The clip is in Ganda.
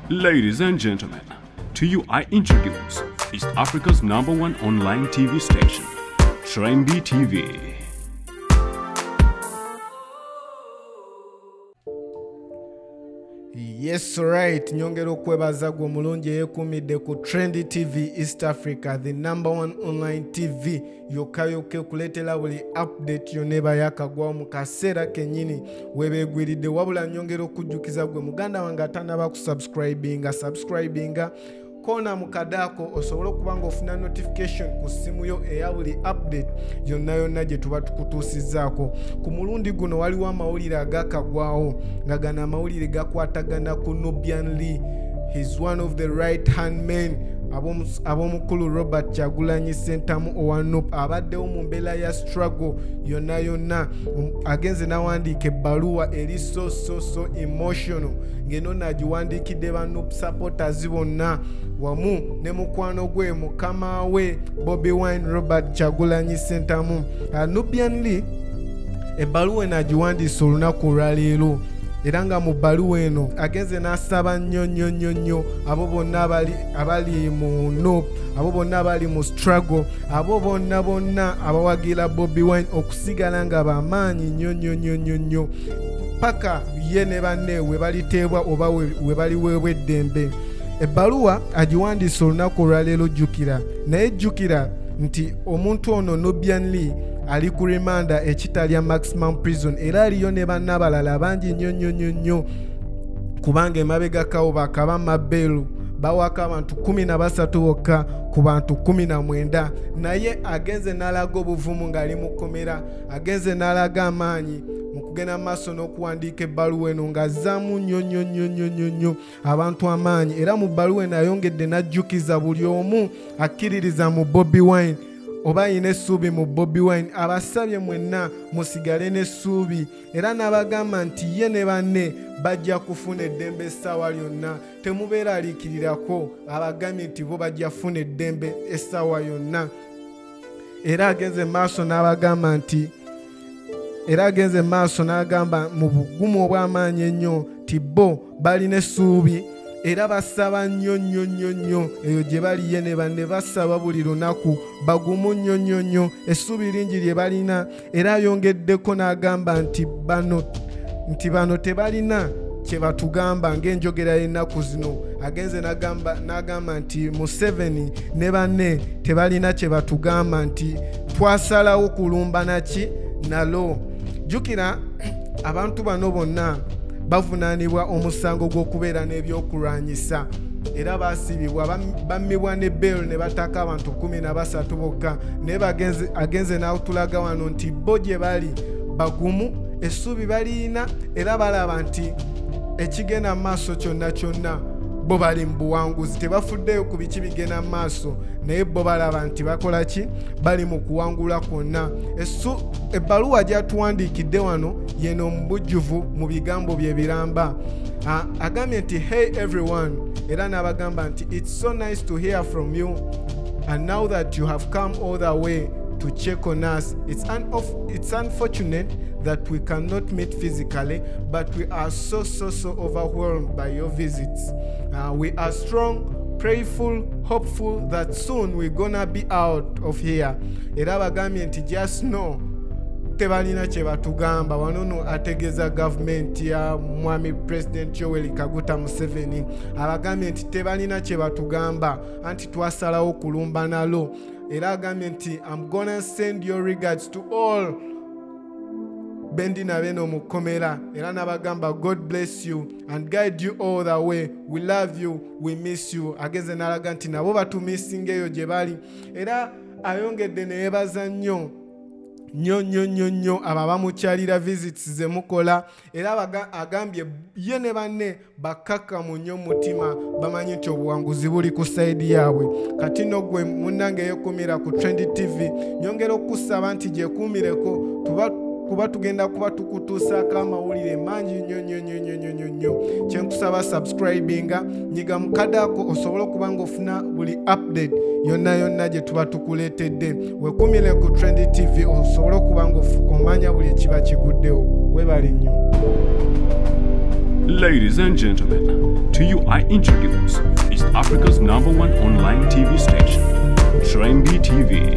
Ladies and gentlemen, to you I introduce East Africa's #1 online TV station, Trendy TV. Yes, right. Nyongera okwebaza gwe mulungi eyekumidde ku Trendy TV East Africa, the #1 online TV. Yokayoke kuletera buli update yoneba yakagwa mu kaseera kenyini webegwiridde, wabula nyongera okujjukiza gwe muganda wange atanaba subscribinga kona mukadako osobola okubanga ofuna notification ku simu yo eya buli update yonna gye tuba tukutuusizaako. Ku mulundi guno waliwo amawulire agakagwawo nga gano amawulire gakwatagana ku Nubian Lee. He's one of the right hand men ab'omukulu Robert Kyagulanyi Ssentamu owa NUP abaddewo mu mbeera ya struggle yonna agenze n'awandiika ebbaluwa eri so emotional ng'eno nagiwandiikidde ba NUP supporters bonna wamu ne mukwano gwe mukama we Bobi Wine Robert Kyagulanyi Ssentamu. Nubian Lee ebbaluwa nagiwandiise olunaku olwaleero era nga mu bbaluwa eno agenze n'asaba nnyo abo bonna abali mu NUP, abo bonna abali mu struggle, abo bonna abawagira Bobi Wine okusigala nga bamaanyi nnyo paka ye ne banne we baliteebwa oba we baliweebwa eddembe. Ebbaluwa agiwandiise olunaku olwaleero jjukira nti omuntu ono Nubian Lee ali ku remanda ekitalya maximum prison era aliyo ne banna abalala bangi nnyo kubanga emabegakawo bakaba mabeelu bawaka abantu 13 bokka ku bantu 19 naye agenze n'alaga obuvumu ng'ali mu kkomera, agenze n'alaga amaanyi mu kugenda maaso n'okuwandiika ebbaluwa eno ng'azzaamu nnyo abantu amaanyi. Era mu bbaluwa eno ayongedde n'ajjukiza buli omu akkiririza mu Bobi Wine oba ayina essuubi mu Bobi Wine abasabye mwenna musigale n'essuubi era n'abagamba nti ye ne banne bajja kufuna eddembe essaawa lyonna, temubeera aliikirirako abagambye nti bo bajja kufuna eddembe essaawa yonna. Era agenze maaso n'agamba mu bugumu obw'amaanyi ennyo nti bo balina essuubi era basaba nnyo eyo gye bali ye ne banne basaba buli lunaku bagumu nnyo essuubi lingi lye balina. Era ayongeddeko n'agamba nti bano tebalina kye batugamba ng'enjogera y'ennaku zino. Agenze n'agamba nti Museveni ne banne tebalina kye batugamba nti twasalawo kulumbana ki nalo. Jjukira abantu bano bonna bavunaanibwa omusango gw'okubeera n'ebyokulwanyisa era baasibibwa bammibwa ne bail ne bataka abantu 13 bokka naye agenze n'atulaga wano nti bo gye bali bagumu, essuubi balina era balaba nti ekigenda mu maaso kyonna bo bali mu buwanguzi, tebafuddeyo ku biki bigenda mu maaso naye bo balaba nti bakola ki, bali mu kuwangula kwonna. Ebbaluwa gy'atuwandiikidde wano yeno mu bujjuvu mu bigambo bye biramba. Agambye nti hey everyone, era n'abagamba nti it's so nice to hear from you and now that you have come all the way to check on us. It's unfortunate that we cannot meet physically, but we are so overwhelmed by your visits. We are strong, prayerful, hopeful that soon we're gonna be out of here. Era bagambye nti just know tebalina kye batugamba. Wanono ategeeza gavumenti ya mwami President Yoweri Kaguta Museveni abagambye nti tebalina kye batugamba anti twasalawo kulumba nalo. Era agambye nti I'm gonna send your regards to all bendi na beno mu kkomera era n'abagamba God bless you and guide you all the way. We love you, we miss you. Ageze n'alaga nti nabo batumisinga eyo gye bali. Era ayongedde ne yeebaza nnyo abo abamukyalira visits ze mukola era agambye ye ne banne bakakkamu nnyo mutima bamanyi nti obuwanguzi buli ku sayidi yaabwe. Kati no gwe munnange yeekumira ku Trendy TV nyongera okusaba nti gyekuumireko kuba tugenda kuba tukutuusaako amawulire mangi nnyo. Kyenkusaba subscribinga nyiga mukadako osobole okuba ng'ofuna buli update yonna gye tuba tukuleetedde. Weekumire ku Trendy TV osobole okuba ng'omanya buli ekiba kiguddewo. Weebale nnyo. Ladies and gentlemen, to you I introduce East Africa's #1 online TV station, Trend TV.